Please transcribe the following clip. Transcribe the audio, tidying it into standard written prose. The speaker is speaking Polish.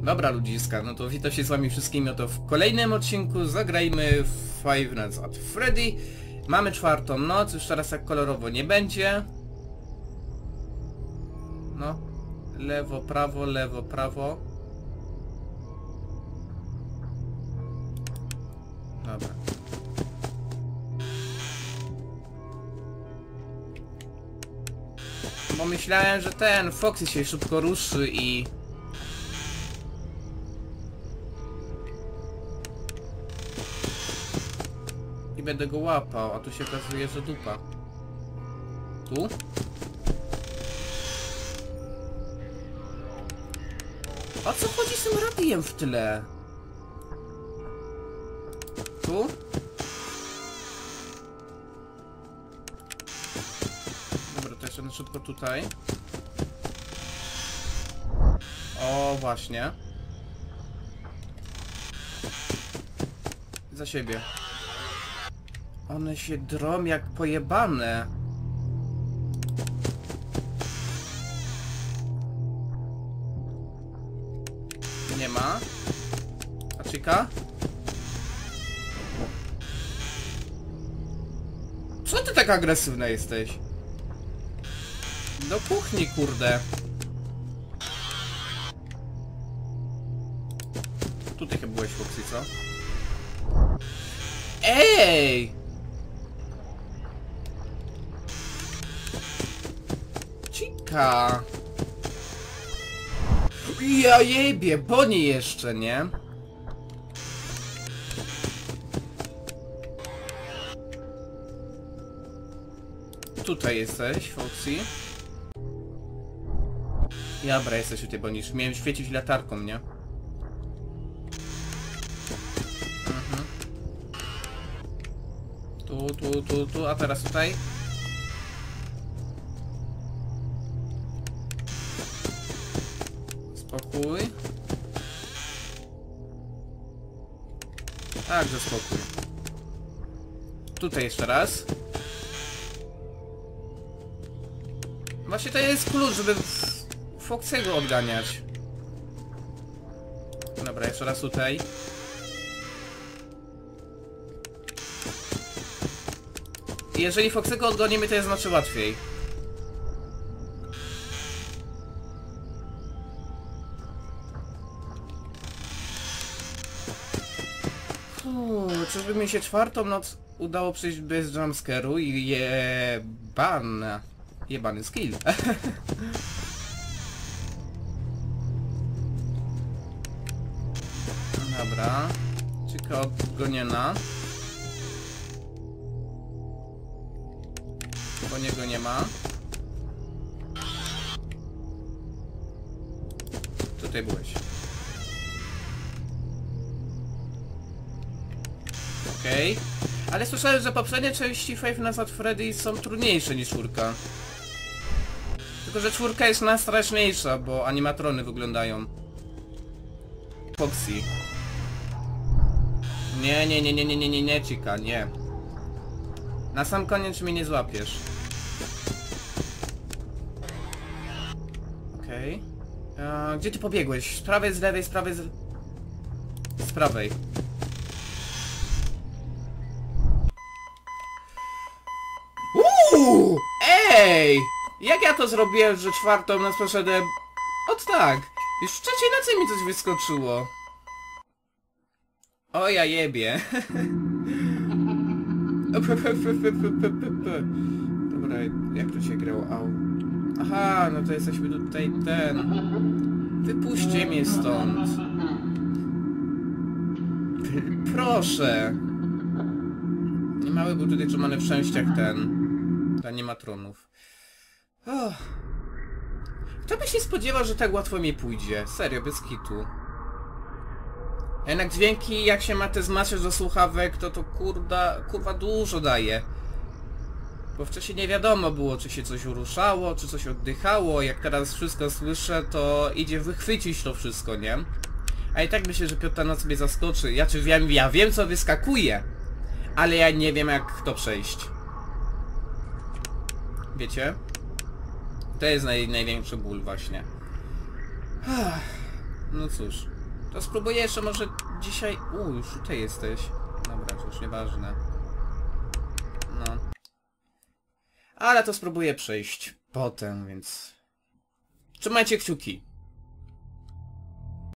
Dobra ludziska, no to witam się z wami wszystkimi oto w kolejnym odcinku. Zagrajmy w Five Nights at Freddy. Mamy czwartą noc, już teraz tak kolorowo nie będzie. No, lewo, prawo, lewo, prawo. Dobra. Bo myślałem, że ten Foxy się szybko ruszy i... I będę go łapał, a tu się okazuje, że dupa. Tu? O co chodzi z tym radiem w tyle? Tu? Dobra, to jeszcze na szybko tutaj. O, właśnie. Za siebie. One się drą jak pojebane. Nie ma. A Chica? Co ty tak agresywna jesteś? Do kuchni, kurde. Tutaj chyba byłeś, Foxy, co? Ej! Chica! Ja jebie, Bonnie jeszcze, nie? Tutaj jesteś, Foxy. Dobra, jesteś tutaj, Bonnie. Już miałem świecić latarką, nie? Mhm. Tu, a teraz tutaj. Spokój. Tak, że spokój. Tutaj jeszcze raz. Właśnie to jest klucz, żeby Foxy'ego odganiać. Dobra, jeszcze raz tutaj. Jeżeli Foxy'ego odgonimy, to jest znaczy łatwiej. Czyżby mi się czwartą noc udało przejść bez jumpscare'u i jebany skill. Dobra. Chica odgoniona. Bo niego nie ma. Tutaj byłeś. Okej. Ale słyszałem, że poprzednie części Five Nights at Freddy są trudniejsze niż czwórka. Tylko że czwórka jest najstraszniejsza, bo animatrony wyglądają. Foxy. Nie, Chica, nie. Na sam koniec mnie nie złapiesz. Okej. Gdzie ty pobiegłeś? Z prawej, z lewej, z prawej, z prawej. Ej! Jak ja to zrobiłem, że czwartą noc poszedłem... Ot tak! Już w trzeciej nocy mi coś wyskoczyło. O ja jebie. Dobra, jak to się grało? Au. Aha, no to jesteśmy tutaj Wypuśćcie mnie stąd. Proszę. Niemały był tutaj trzymany w szczęściach dla animatronów. Oh. Kto by się spodziewał, że tak łatwo mi pójdzie? Serio, bez kitu. Jednak dźwięki, jak się ma te zmaszerz do słuchawek, to kurwa dużo daje. Bo wcześniej nie wiadomo było, czy się coś ruszało, czy coś oddychało. Jak teraz wszystko słyszę, to idzie wychwycić to wszystko, nie? A i tak myślę, że piąta noc mnie zaskoczy. Ja wiem co wyskakuje, ale ja nie wiem jak to przejść. Wiecie? To jest największy ból właśnie. No cóż. To spróbuję jeszcze może dzisiaj... już tutaj jesteś. Dobra, to już nieważne. No. Ale to spróbuję przejść potem, więc... Trzymajcie kciuki.